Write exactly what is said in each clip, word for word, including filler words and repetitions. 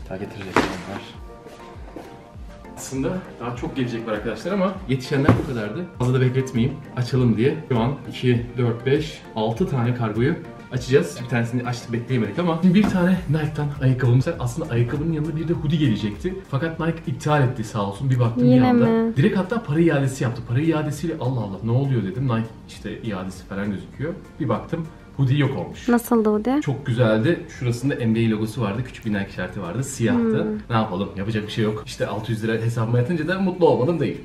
Daha getirecekler onlar. Aslında daha çok gelecek var arkadaşlar ama yetişenler bu kadardı. Fazla da bekletmeyeyim. Açalım diye. Şu an iki, dört, beş, altı tane kargoyu açacağız. Bir tanesini açtık, bekleyemedik ama bir tane Nike'tan ayakkabımız var. Aslında ayakkabının yanında bir de hoodie gelecekti. Fakat Nike iptal etti sağ olsun. Bir baktım Yine bir anda. mi? Direkt hatta para iadesi yaptı. Para iadesiyle Allah Allah ne oluyor dedim. Nike işte iadesi falan gözüküyor. Bir baktım hoodie yok olmuş. Nasıldı hoodie? Çok güzeldi. Şurasında N B A logosu vardı. Küçük bir Nike işareti vardı. Siyahtı. Hmm. Ne yapalım? Yapacak bir şey yok. İşte altı yüz lira hesabıma yatınca da mutlu olmadım değil.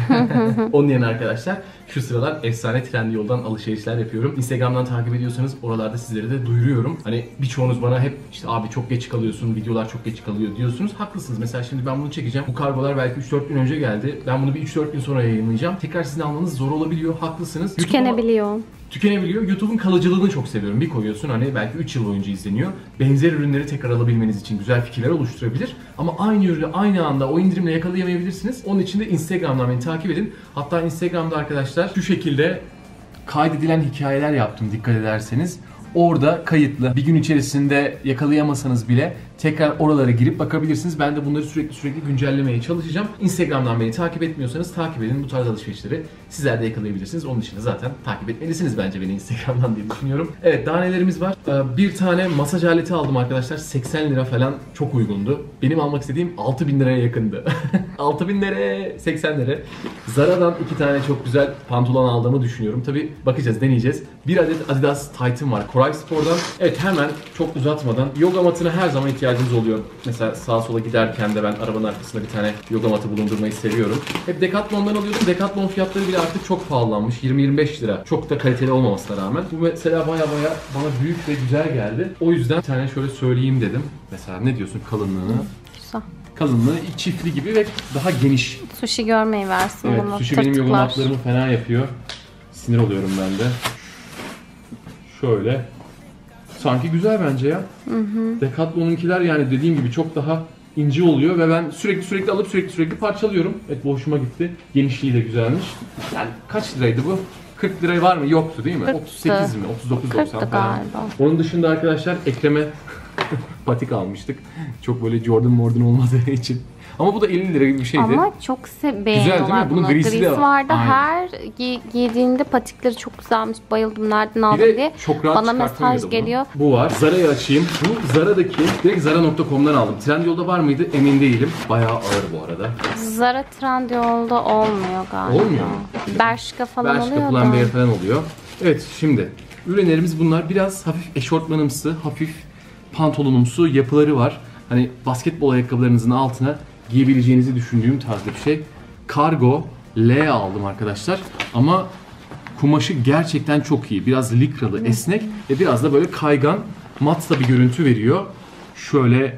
Onun yerine arkadaşlar şu sıralar efsane Trendyol'dan alışverişler yapıyorum. Instagram'dan takip ediyorsanız oralarda sizlere de duyuruyorum. Hani birçoğunuz bana hep işte abi çok geç kalıyorsun, videolar çok geç kalıyor diyorsunuz. Haklısınız. Mesela şimdi ben bunu çekeceğim. Bu kargolar belki üç dört gün önce geldi. Ben bunu bir üç dört gün sonra yayınlayacağım. Tekrar sizin almanız zor olabiliyor. Haklısınız. Tükenebiliyor. Tükenebiliyor. YouTube'un kalıcılığını çok seviyorum. Bir koyuyorsun hani belki üç yıl boyunca izleniyor. Benzer ürünleri tekrar alabilmeniz için güzel fikirler oluşturabilir. Ama aynı ürünü aynı anda o indirimle yakalayamayabilirsiniz. Onun için de Instagram'dan beni takip edin. Hatta Instagram'da arkadaşlar şu şekilde kaydedilen hikayeler yaptım dikkat ederseniz. Orada kayıtlı. Bir gün içerisinde yakalayamasanız bile tekrar oralara girip bakabilirsiniz. Ben de bunları sürekli sürekli güncellemeye çalışacağım. Instagram'dan beni takip etmiyorsanız takip edin. Bu tarz alışverişleri sizler de yakalayabilirsiniz. Onun dışında zaten takip etmelisiniz bence beni Instagram'dan diye düşünüyorum. Evet, daha nelerimiz var? Bir tane masaj aleti aldım arkadaşlar. seksen lira falan, çok uygundu. Benim almak istediğim altı bin liraya yakındı. altı bin lira, seksen lira. Zara'dan iki tane çok güzel pantolon aldığımı düşünüyorum. Tabi bakacağız, deneyeceğiz. Bir adet Adidas Titan var. Koray Spor'dan. Evet, hemen çok uzatmadan yoga matına her zaman ihtiyacınız oluyor. Mesela sağa sola giderken de ben arabanın arkasında bir tane yoga matı bulundurmayı seviyorum. Hep Decathlon'dan alıyordum. Decathlon fiyatları bile artık çok pahalanmış. yirmi yirmi beş lira. Çok da kaliteli olmamasına rağmen. Bu mesela baya baya bana büyük ve güzel geldi. O yüzden bir tane şöyle söyleyeyim dedim. Mesela ne diyorsun kalınlığını? Güzel. Kalınlığı çiftli gibi ve daha geniş. Sushi görmeyi versin evet, bunu. Sushi benim yoga matlarımı fena yapıyor. Sinir oluyorum ben de. Şöyle. Sanki güzel bence ya. Hı hı. Decathlon'unkiler yani dediğim gibi çok daha ince oluyor ve ben sürekli sürekli alıp sürekli sürekli parçalıyorum. Evet, bu hoşuma gitti. Genişliği de güzelmiş. Yani kaç liraydı bu? kırk liraya var mı? Yoktu değil mi? kırktı. otuz sekiz mi? otuz dokuz doksan falan. Galiba. Onun dışında arkadaşlar ekleme patik almıştık. Çok böyle Jordan Mordan olmadığı için. Ama bu da elli lira gibi bir şeydi. Ama çok beğeniyorlar bunu. Bunun grisi, grisi vardı. Aynen. Her gi giydiğinde patikleri çok güzelmiş. Bayıldım. Nereden aldın diye. Çok rahat bana mesaj geliyor. Bunu. Bu var. Zara'yı açayım. Bu Zara'daki direkt Zara nokta com'dan aldım. Trendyol'da var mıydı? Emin değilim. Bayağı ağır bu arada. Zara Trendyol'da olmuyor galiba. Olmuyor. Bershka falan Bershka, oluyor Pull&Bear da. falan oluyor. Evet, şimdi ürünlerimiz bunlar. Biraz hafif eşortmanımsı, hafif pantolonumsu yapıları var. Hani basketbol ayakkabılarınızın altına giyebileceğinizi düşündüğüm tarzda bir şey. Kargo L aldım arkadaşlar. Ama kumaşı gerçekten çok iyi. Biraz likralı, esnek ve biraz da böyle kaygan, mat da bir görüntü veriyor. Şöyle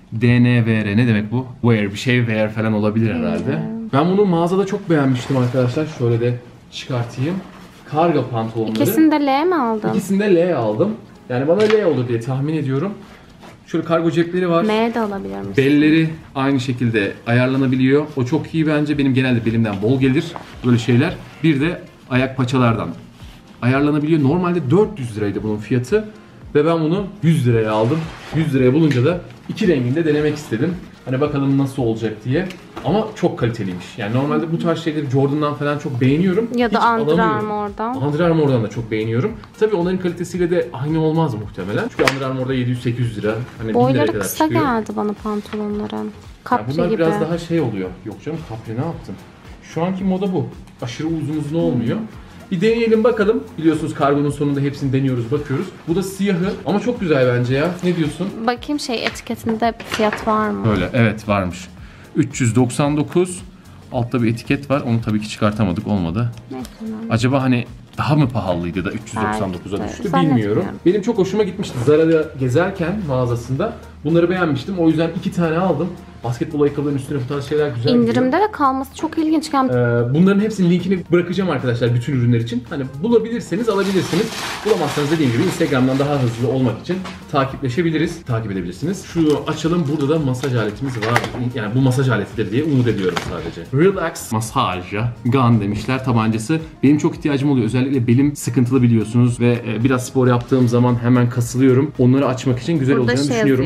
D N V R, ne demek bu? Wear, bir şey wear falan olabilir herhalde. Ben bunu mağazada çok beğenmiştim arkadaşlar. Şöyle de çıkartayım. Kargo pantolonları. İkisini de L mi aldın? İkisini de L aldım. Yani bana L olur diye tahmin ediyorum. Şöyle kargo cepleri var. M de alabilir misin? Belleri aynı şekilde ayarlanabiliyor. O çok iyi bence. Benim genelde belimden bol gelir böyle şeyler. Bir de ayak paçalardan ayarlanabiliyor. Normalde dört yüz liraydı bunun fiyatı. Ve ben bunu yüz liraya aldım. yüz liraya bulunca da iki renginde denemek istedim. Hani bakalım nasıl olacak diye. Ama çok kaliteliymiş. Yani normalde bu tarz şeyleri Jordan'dan falan çok beğeniyorum. Ya da Under Armour'dan. Under Armour'dan da çok beğeniyorum. Tabii onların kalitesiyle de aynı olmaz muhtemelen. Çünkü Under Armour'da yedi yüz sekiz yüz lira. Hani boyları kadar kısa çıkıyor. geldi bana pantolonların. Capri yani bunlar gibi. biraz daha şey oluyor. Yok canım, Capri ne yaptın? Şu anki moda bu. Aşırı uzun uzun olmuyor. Bir deneyelim bakalım. Biliyorsunuz kargonun sonunda hepsini deniyoruz, bakıyoruz. Bu da siyahı ama çok güzel bence ya. Ne diyorsun? Bakayım şey etiketinde fiyat var mı? Öyle, evet varmış. üç yüz doksan dokuz. Altta bir etiket var. Onu tabii ki çıkartamadık, olmadı. Neyse. Acaba hani daha mı pahalıydı da üç yüz doksan dokuza düştü bilmiyorum. Etmiyorum. Benim çok hoşuma gitmişti. Zara'da gezerken mağazasında bunları beğenmiştim. O yüzden iki tane aldım. Basketbol ayakkabılarının üstüne bu tarz şeyler güzel İndirimde gidiyor. de kalması çok ilginç. Ee, bunların hepsinin linkini bırakacağım arkadaşlar bütün ürünler için. Hani bulabilirseniz alabilirsiniz. Bulamazsanız dediğim gibi Instagram'dan daha hızlı olmak için takipleşebiliriz. Takip edebilirsiniz. Şu açalım, burada da masaj aletimiz var. Yani bu masaj aletidir diye umut ediyorum sadece. Relax Massaja Gun demişler, tabancası. Benim çok ihtiyacım oluyor. Özellikle belim sıkıntılı biliyorsunuz ve biraz spor yaptığım zaman hemen kasılıyorum. Onları açmak için güzel burada olacağını şey düşünüyorum. Yazıyor.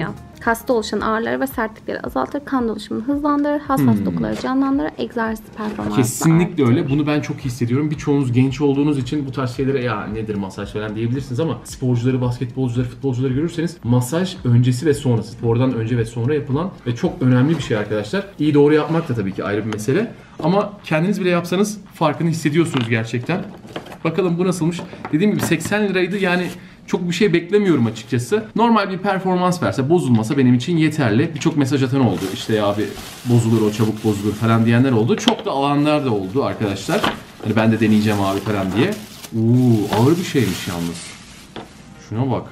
Kasta oluşan ağrıları ve sertlikleri azaltır, kan dolaşımını hızlandırır, hassas Hmm. dokuları canlandırır, egzersiz performansı Kesinlikle arttırır. öyle. Bunu ben çok hissediyorum. Birçoğunuz genç olduğunuz için bu tarz şeylere ya nedir masaj falan diyebilirsiniz ama sporcuları, basketbolcuları, futbolcuları görürseniz masaj öncesi ve sonrası, spordan önce ve sonra yapılan ve çok önemli bir şey arkadaşlar. İyi doğru yapmak da tabii ki ayrı bir mesele. Ama kendiniz bile yapsanız farkını hissediyorsunuz gerçekten. Bakalım bu nasılmış? Dediğim gibi seksen liraydı, yani çok bir şey beklemiyorum açıkçası. Normal bir performans verse, bozulmasa benim için yeterli. Birçok mesaj atan oldu. İşte ya abi bozulur, o çabuk bozulur falan diyenler oldu. Çok da alanlar da oldu arkadaşlar. Hani ben de deneyeceğim abi falan diye. Oo, ağır bir şeymiş yalnız. Şuna bak.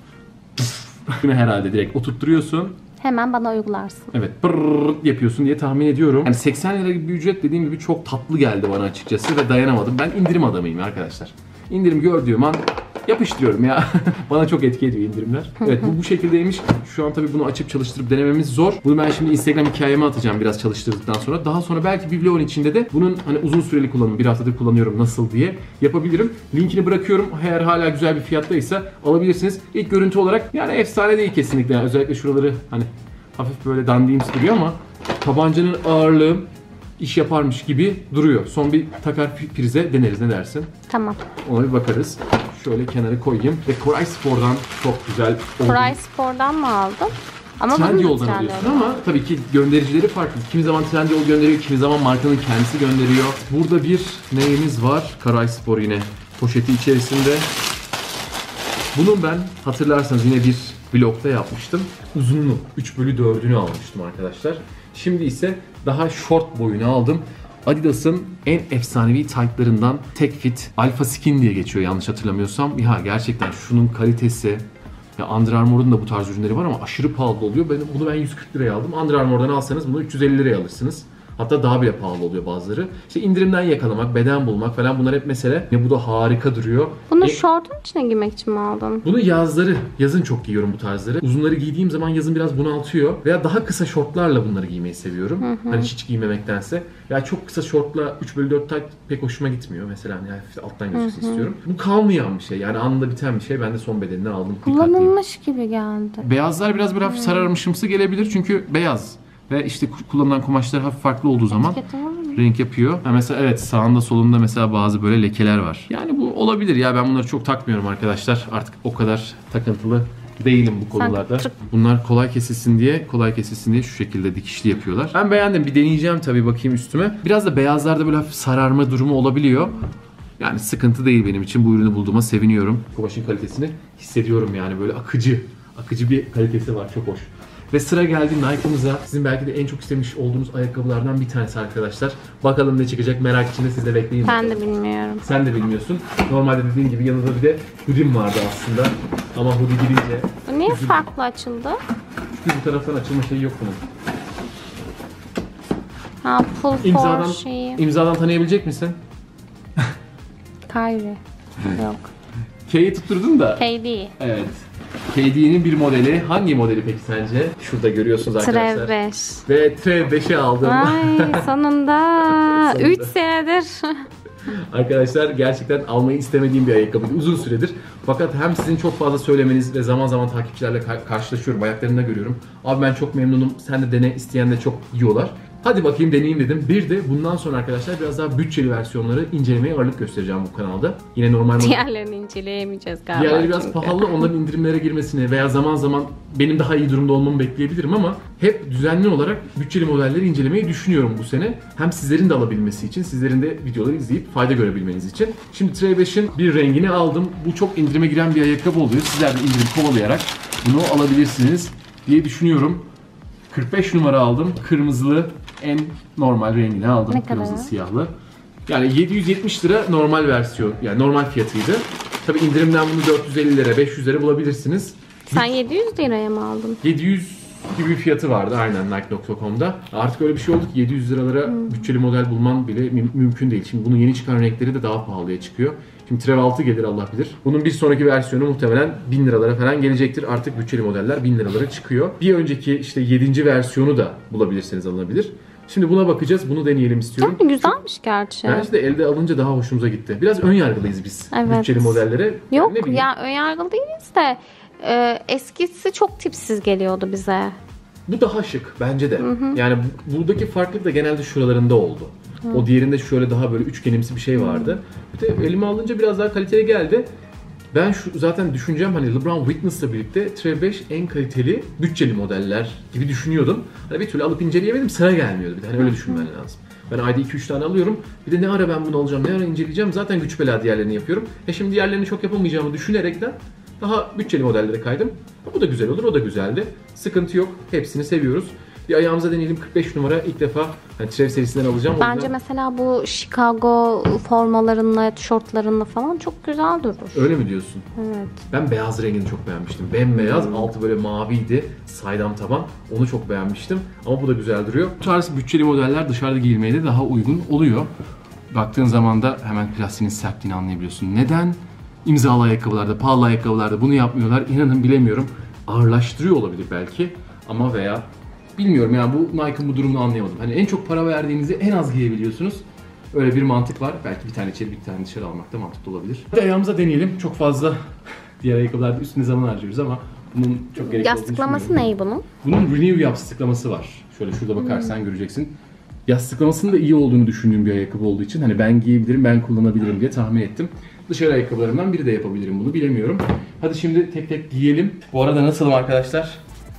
Bunu herhalde direkt oturtturuyorsun. Hemen bana uygularsın. Evet, pırrrrt yapıyorsun diye tahmin ediyorum. Yani seksen lira gibi bir ücret dediğim gibi çok tatlı geldi bana açıkçası ve dayanamadım. Ben indirim adamıyım arkadaşlar. İndirim gördüğüm an yapıştırıyorum ya. Bana çok etki ediyor indirimler. Evet, bu bu şekildeymiş. Şu an tabii bunu açıp çalıştırıp denememiz zor. Bunu ben şimdi Instagram hikayeme atacağım biraz çalıştırdıktan sonra. Daha sonra belki bir vlogun içinde de bunun hani uzun süreli kullanımı, bir haftadır kullanıyorum nasıl diye yapabilirim. Linkini bırakıyorum. Eğer hala güzel bir fiyattaysa alabilirsiniz. İlk görüntü olarak yani efsane değil kesinlikle. Yani özellikle şuraları hani hafif böyle dandiyimsi duruyor ama tabancanın ağırlığı iş yaparmış gibi duruyor. Son bir takar prize deneriz, ne dersin? Tamam. Ona bir bakarız. Şöyle kenara koyayım. Ve Koray Spor'dan çok güzel. Koray Spor'dan mı aldın? Ama Trendyol'dan alıyorsun ama tabii ki göndericileri farklı. Kimi zaman Trendyol gönderiyor, kimi zaman markanın kendisi gönderiyor. Burada bir neyimiz var? Koray Spor yine poşeti içerisinde. Bunun ben hatırlarsanız yine bir vlogda yapmıştım. Uzunluğu üç bölü dördünü almıştım arkadaşlar. Şimdi ise daha short boyunu aldım. Adidas'ın en efsanevi taytlarından Tech Fit Alpha Skin diye geçiyor yanlış hatırlamıyorsam. Ya gerçekten şunun kalitesi, ya Under Armour'un da bu tarz ürünleri var ama aşırı pahalı oluyor. Ben, bunu ben yüz kırk liraya aldım. Under Armour'dan alsanız bunu üç yüz elli liraya alırsınız. Hatta daha bile pahalı oluyor bazıları. İşte indirimden yakalamak, beden bulmak falan bunlar hep mesele. Ve bu da harika duruyor. Bunu E, şortun içine giymek için mi aldın? Bunu yazları, yazın çok giyiyorum bu tarzları. Uzunları giydiğim zaman yazın biraz bunaltıyor. Veya daha kısa şortlarla bunları giymeyi seviyorum. Hı hı. Hani hiç giymemektense. Ya çok kısa şortla üç bölü dört tayt pek hoşuma gitmiyor. Mesela yani alttan gözüksün istiyorum. Bu kalmayan bir şey. Yani anında biten bir şey. Ben de son bedenini aldım. Kullanılmış gibi geldi. Beyazlar biraz bir hafif hmm. sararmışımsı gelebilir çünkü beyaz. Ve işte kullanılan kumaşlar hafif farklı olduğu zaman renk yapıyor. Ha mesela evet, sağında solunda mesela bazı böyle lekeler var. Yani bu olabilir ya, ben bunları çok takmıyorum arkadaşlar. Artık o kadar takıntılı değilim bu konularda. Bunlar kolay kesilsin diye, kolay kesilsin diye şu şekilde dikişli yapıyorlar. Ben beğendim. Bir deneyeceğim tabii, bakayım üstüme. Biraz da beyazlarda böyle hafif sararma durumu olabiliyor. Yani sıkıntı değil benim için. Bu ürünü bulduğuma seviniyorum. Kumaşın kalitesini hissediyorum yani, böyle akıcı. Akıcı bir kalitesi var, çok hoş. Ve sıra geldi Nike'ımıza. Sizin belki de en çok istemiş olduğunuz ayakkabılardan bir tanesi arkadaşlar. Bakalım ne çıkacak, merak içinde, siz de bekleyin. Ben de bilmiyorum. Sen de bilmiyorsun. Normalde dediğin gibi yanında bir de hoodie'm vardı aslında. Ama hoodie girince... Bu niye üzüldüm. Farklı açıldı? Çünkü bu taraftan açılma şeyi yok bunun. Ha, pull İmzadan, for şeyi. İmzadan tanıyabilecek misin? Kyrie. Yok. K'yi tutturdun da. K D. Evet. K D'nin bir modeli. Hangi modeli peki sence? Şurada görüyorsunuz arkadaşlar. Trev beş. Ve Trev beşi aldım. Ay sonunda. üç senedir. Arkadaşlar gerçekten almayı istemediğim bir ayakkabıydı uzun süredir. Fakat hem sizin çok fazla söylemeniz ve zaman zaman takipçilerle ka- karşılaşıyorum, ayaklarında görüyorum. Abi ben çok memnunum, sen de dene, isteyen de çok yiyorlar. Hadi bakayım deneyeyim dedim. Bir de bundan sonra arkadaşlar biraz daha bütçeli versiyonları incelemeye ağırlık göstereceğim bu kanalda. Yine normal... Diğerlerini inceleyemeyeceğiz galiba. Diğerleri biraz çünkü. pahalı, onların indirimlere girmesini veya zaman zaman benim daha iyi durumda olmamı bekleyebilirim ama hep düzenli olarak bütçeli modelleri incelemeyi düşünüyorum bu sene. Hem sizlerin de alabilmesi için, sizlerin de videoları izleyip fayda görebilmeniz için. Şimdi Trev beşin bir rengini aldım. Bu çok indirime giren bir ayakkabı oluyor. Sizler de indirim kovalayarak bunu alabilirsiniz diye düşünüyorum. kırk beş numara aldım. Kırmızılı en normal rengini aldım. Ne Kırmızı kadar? siyahlı. Yani yedi yüz yetmiş lira normal versiyon, yani normal fiyatıydı. Tabi indirimden bunu dört yüz elli lira, beş yüz lira bulabilirsiniz. Sen yedi yüz liraya mı aldın? yedi yüz gibi bir fiyatı vardı aynen Nike nokta com'da. Artık öyle bir şey oldu ki yedi yüz liralara hmm. bütçeli model bulman bile müm- mümkün değil. Şimdi bunun yeni çıkan renkleri de daha pahalıya çıkıyor. Şimdi Trev altı gelir Allah bilir. Bunun bir sonraki versiyonu muhtemelen bin liralara falan gelecektir. Artık bütçeli modeller bin liralara çıkıyor. Bir önceki işte yedinci versiyonu da bulabilirseniz alınabilir. Şimdi buna bakacağız. Bunu deneyelim istiyorum. Çok güzelmiş gerçi. Bence de elde alınca daha hoşumuza gitti. Biraz ön yargılıyız biz evet. bütçeli modellere. Yok ya, ön yargılı değiliz de e, eskisi çok tipsiz geliyordu bize. Bu daha şık bence de. Hı hı. Yani bu, buradaki farklılık da genelde şuralarında oldu. Hı. O diğerinde şöyle daha böyle üçgenimsi bir şey vardı. Bir de elime alınca biraz daha kaliteli geldi. Ben şu zaten düşüneceğim hani LeBron Witness'la birlikte Trev beş en kaliteli bütçeli modeller gibi düşünüyordum. Hani bir türlü alıp inceleyemedim, sıra gelmiyordu. Bir de hani öyle düşünmen lazım. Ben ayda iki üç tane alıyorum. Bir de ne ara ben bunu alacağım, ne ara inceleyeceğim. Zaten güç bela diğerlerini yapıyorum. E şimdi diğerlerini çok yapamayacağımı düşünerekten daha bütçeli modellere kaydım. Bu da güzel olur, o da güzeldi. Sıkıntı yok, hepsini seviyoruz. Bir ayağımıza deneyelim. kırk beş numara ilk defa hani Trev serisinden alacağım. Bence yüzden... mesela bu Chicago formalarınla, şortlarınla falan çok güzel durur. Öyle mi diyorsun? Evet. Ben beyaz rengini çok beğenmiştim. Bembeyaz, hmm. altı böyle maviydi. Saydam taban. Onu çok beğenmiştim. Ama bu da güzel duruyor. Bu tarz bütçeli modeller dışarıda giyilmeye de daha uygun oluyor. Baktığın zaman da hemen plastiğinin sertliğini anlayabiliyorsun. Neden imzalı ayakkabılarda, pahalı ayakkabılarda bunu yapmıyorlar? İnanın bilemiyorum. Ağırlaştırıyor olabilir belki. Ama veya bilmiyorum yani bu Nike'ın bu durumunu anlayamadım. Hani en çok para verdiğinizi en az giyebiliyorsunuz. Öyle bir mantık var. Belki bir tane içeri bir tane dışarı almak da mantıklı olabilir. Hadi ayağımıza deneyelim. Çok fazla diğer ayakkabılarda üstüne zaman harcıyoruz ama bunun çok gerekli olduğunu Yastıklaması neyi bunun? Bunun Renew yastıklaması var. Şöyle şurada bakarsan hmm. göreceksin. Yastıklamasının da iyi olduğunu düşündüğüm bir ayakkabı olduğu için hani ben giyebilirim, ben kullanabilirim diye tahmin ettim. Dışarı ayakkabılarımdan biri de yapabilirim bunu, bilemiyorum. Hadi şimdi tek tek giyelim. Bu arada nasılım arkadaşlar?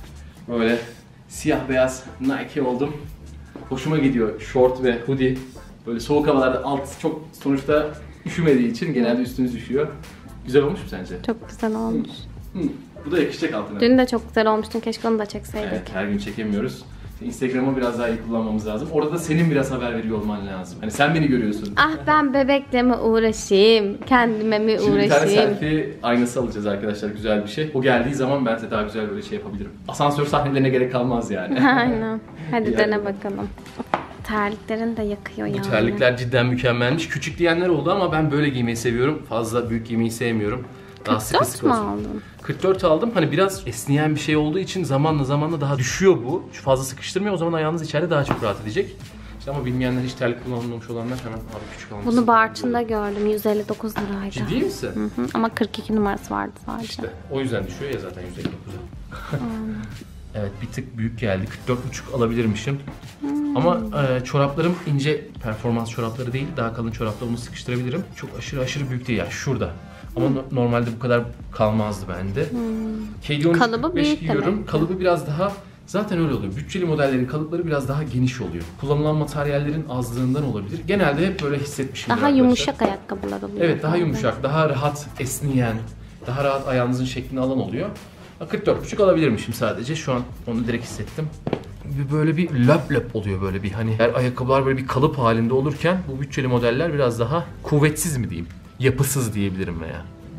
Böyle siyah beyaz Nike oldum. Hoşuma gidiyor short ve hoodie. Böyle soğuk havalarda alt çok sonuçta üşümediği için genelde üstünüz üşüyor. Güzel olmuş mu sence? Çok güzel olmuş. Hı. Hı. Bu da yakışacak altına. Dün de çok güzel olmuştun. Keşke onu da çekseydik. Evet, her gün çekemiyoruz. Instagram'ı biraz daha iyi kullanmamız lazım. Orada da senin biraz haber veriyor olman lazım. Hani sen beni görüyorsun. Ah ben bebekle mi uğraşayım, kendime mi uğraşayım? Şimdi bir tane selfie aynası alacağız arkadaşlar, güzel bir şey. O geldiği zaman ben size daha güzel böyle şey yapabilirim. Asansör sahnelerine gerek kalmaz yani. Aynen. Hadi yani. Dene bakalım. Terliklerin de yakıyor yani. Bu terlikler cidden mükemmelmiş. Küçük diyenler oldu ama ben böyle giymeyi seviyorum. Fazla büyük giymeyi sevmiyorum. Daha sıkı sıkı olsun. Aldın? kırk dört aldım. Hani biraz esneyen bir şey olduğu için zamanla zamanla daha düşüyor bu. Şu fazla sıkıştırmıyor. O zaman ayağınız içeride daha çok rahat edecek. İşte ama bilmeyenler, hiç terlik kullanmamış olanlar hemen abi küçük almışsın. Bunu Barçın'da gördüm. yüz elli dokuz liraydı. Ciddi misin? Hı hı. Ama kırk iki numarası vardı sadece. İşte o yüzden düşüyor ya zaten yüz elli dokuza. Evet, bir tık büyük geldi. kırk dört buçuk alabilirmişim. Hmm. Ama e, çoraplarım ince performans çorapları değil. Daha kalın çorapla bunu sıkıştırabilirim. Çok aşırı aşırı büyük değil yani şurada. Ama hmm. normalde bu kadar kalmazdı bende. Hmm. Kalıbı büyük giyiyorum. Demek. Kalıbı biraz daha, zaten öyle oluyor. Bütçeli modellerin kalıpları biraz daha geniş oluyor. Kullanılan materyallerin azlığından olabilir. Genelde hep böyle hissetmişim. Daha arkadaşlar. Yumuşak ayakkabılar oluyor. Evet, daha yumuşak, daha rahat esneyen, daha rahat ayağınızın şeklini alan oluyor. kırk dört buçuk alabilirmişim sadece. Şu an onu direkt hissettim. Böyle bir löp löp oluyor böyle bir, hani her ayakkabılar böyle bir kalıp halinde olurken bu bütçeli modeller biraz daha kuvvetsiz mi diyeyim? Yapısız diyebilirim veya.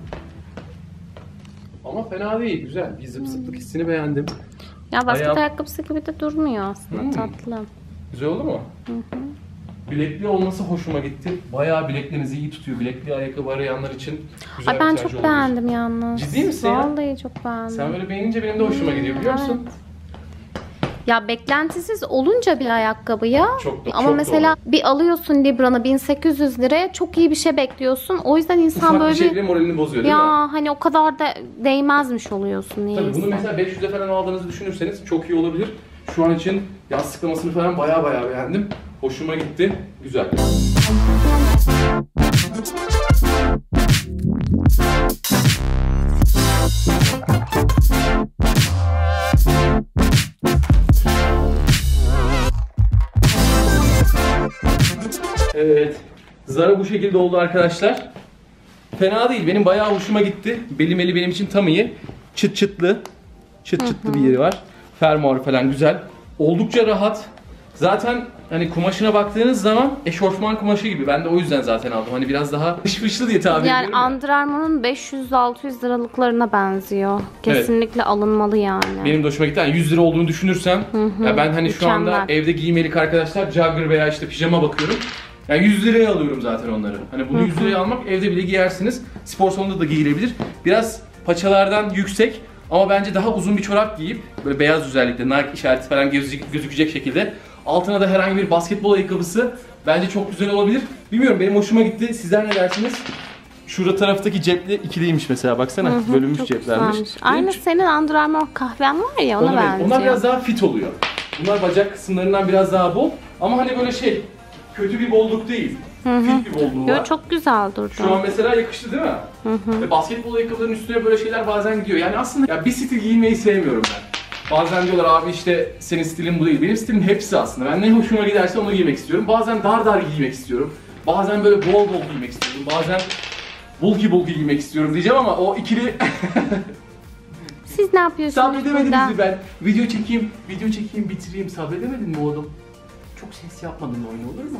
Ama fena değil, güzel. Bir zıp zıplık hissini beğendim. Ya basket Ayağım... ayakkabısı gibi de durmuyor aslında, hmm. tatlı. Güzel oldu mu? Hı hı. Bilekli olması hoşuma gitti. Bayağı bileklerinizi iyi tutuyor. Bilekli ayakkabı arayanlar için güzel. Ay ben bir çok olmuş. Beğendim yalnız. Ciddi misin ya? Vallahi çok beğendim. Sen böyle beğenince benim de hoşuma gidiyor, biliyor musun? Evet. Ya beklentisiz olunca bir ayakkabıya çok, ama çok mesela doğru. Bir alıyorsun Libran'ı bin sekiz yüz liraya, çok iyi bir şey bekliyorsun. O yüzden insan Ufak böyle bir şey bile moralini bozuyor değil ya, mi? Ya hani o kadar da değmezmiş oluyorsun neyse. Tabii bunu mesela beş yüze falan aldığınızı düşünürseniz çok iyi olabilir. Şu an için yastıklamasını falan bayağı bayağı beğendim. Hoşuma gitti. Güzel. Evet. Zara bu şekilde oldu arkadaşlar. Fena değil. Benim bayağı hoşuma gitti. Belim eli benim için tam iyi. Çıt çıtlı. Çıt çıtlı bir yeri var. Fermuarı falan güzel. Oldukça rahat. Zaten hani kumaşına baktığınız zaman eşofman kumaşı gibi. Ben de o yüzden zaten aldım. Hani biraz daha fış fışlı diye tabir ediyorum. Yani Under Armour'un beş yüz altı yüz liralıklarına benziyor. Kesinlikle evet. Alınmalı yani. Benim de hoşuma gitti. Yani yüz lira olduğunu düşünürsem hı hı. Ya ben hani şu Mükemmel. Anda evde giymelik arkadaşlar jogger veya işte pijama bakıyorum. Yani yüz liraya alıyorum zaten onları. Hani bunu hı hı. yüz liraya almak, evde bile giyersiniz. Spor salonunda da giyilebilir. Biraz paçalardan yüksek ama bence daha uzun bir çorap giyip böyle beyaz özellikle Nike işareti falan gözükecek şekilde, altına da herhangi bir basketbol ayakkabısı bence çok güzel olabilir. Bilmiyorum, benim hoşuma gitti. Sizler ne dersiniz? Şurada taraftaki cepli ikiliymiş mesela. Baksana, hı hı, bölünmüş ceplermiş. Aynı benim... senin Under Armour kahven var ya, ona, ona benziyor. Onlar biraz daha fit oluyor. Bunlar bacak kısımlarından biraz daha bol. Ama hani böyle şey, kötü bir bolluk değil. Hı hı. Fit bir bolluğu var. Yo, çok güzel durdu. Şu an mesela yakıştı değil mi? Hı hı. Ve basketbol ayakkabılarının üstüne böyle şeyler bazen gidiyor. Yani aslında ya bir stil giymeyi sevmiyorum ben. Bazen diyorlar abi işte senin stilin bu değil. Benim stilim hepsi aslında. Ben ne hoşuma giderse onu giymek istiyorum. Bazen dar dar giymek istiyorum. Bazen böyle bol bol giymek istiyorum. Bazen bulky bulky giymek istiyorum diyeceğim ama o ikili... Siz ne yapıyorsunuz? Sabredemediniz mi ben? Video çekeyim, video çekeyim, bitireyim. Sabredemedin mi oğlum? Çok ses yapmadın mı oyunu, olur mu?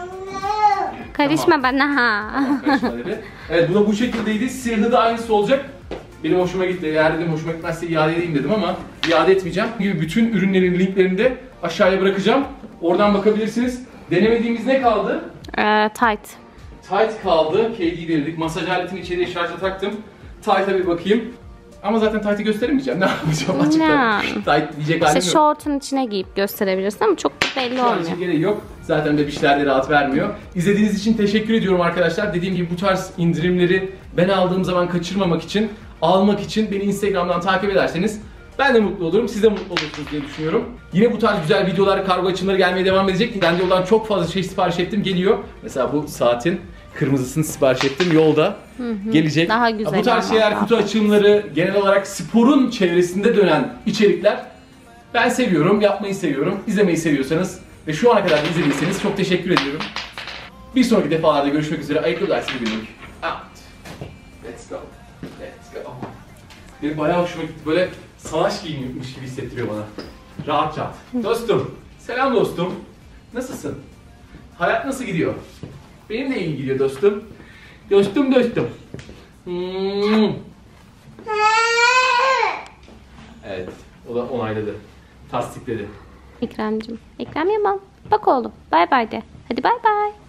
Karışma tamam. Bana ha. Tamam, karışma dedi. Evet, bu da bu şekildeydi. Siyahı da aynısı olacak. Benim hoşuma gitti. Eğer dedim hoşuma gitmezse iade edeyim dedim ama iade etmeyeceğim. Gibi bütün ürünlerin linklerini de aşağıya bırakacağım. Oradan bakabilirsiniz. Denemediğimiz ne kaldı? Ee, tight. Tight kaldı. K D denedik. Masaj aletini içeriye şarja taktım. Tight'a bir bakayım. Ama zaten tight'ı gösteremeyeceğim. Ne yapacağım açıkçası? Tight diyecek halim işte yok. Short'un içine giyip gösterebilirsin ama çok belli Şu olmuyor. Şu gereği yok. Zaten bebişlerde rahat vermiyor. İzlediğiniz için teşekkür ediyorum arkadaşlar. Dediğim gibi bu tarz indirimleri ben aldığım zaman kaçırmamak için, almak için beni Instagram'dan takip ederseniz ben de mutlu olurum, siz de mutlu olursunuz diye düşünüyorum. Yine bu tarz güzel videolar, kargo açımları gelmeye devam edecek. Ben de yoldan çok fazla şey sipariş ettim, geliyor. Mesela bu saatin kırmızısını sipariş ettim, yolda hı hı. gelecek. Daha güzel. Bu tarz şeyler, kutu açımları, genel olarak sporun çevresinde dönen içerikler ben seviyorum, yapmayı seviyorum. İzlemeyi seviyorsanız ve şu ana kadar da izlediyseniz çok teşekkür ediyorum. Bir sonraki defalarda görüşmek üzere. Ayakkabı dersini günlük. Out. Let's go. Let's go. Benim bayağı hoşuma gitti. Böyle savaş giyinmiş gibi hissettiriyor bana. Rahat rahat. Dostum. Selam dostum. Nasılsın? Hayat nasıl gidiyor? Benim de iyi gidiyor dostum. Dostum dostum. Hmm. Evet. O da onayladı. Tasdikledi. Ekrem'cim. Ekrem Yaman. Bak oğlum. Bay bay de. Hadi bay bay.